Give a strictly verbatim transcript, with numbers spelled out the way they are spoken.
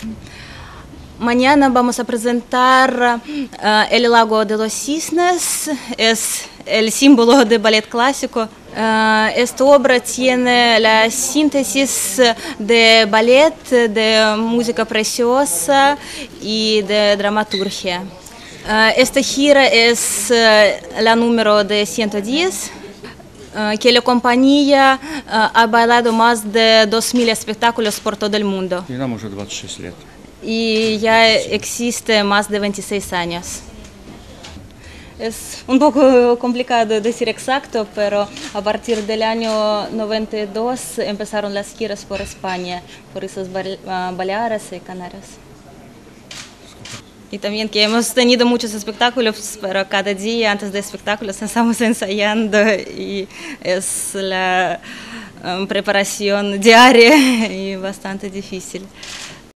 Mañana vamos a presentar uh, El lago de los cisnes, es el símbolo del ballet clásico. Uh, esta obra tiene la síntesis de ballet, de música preciosa y de dramaturgia. Uh, esta gira es uh, la número de ciento diez, uh, que la compañía uh, ha bailado más de dos mil espectáculos por todo el mundo. Tenemos veintiséis лет. Y ya existe más de veintiséis años. Es un poco complicado decir exacto, pero a partir del año noventa y dos empezaron las giras por España, por Islas Baleares y Canarias. Y también que hemos tenido muchos espectáculos, pero cada día antes de espectáculos estamos ensayando y es la um, preparación diaria y bastante difícil.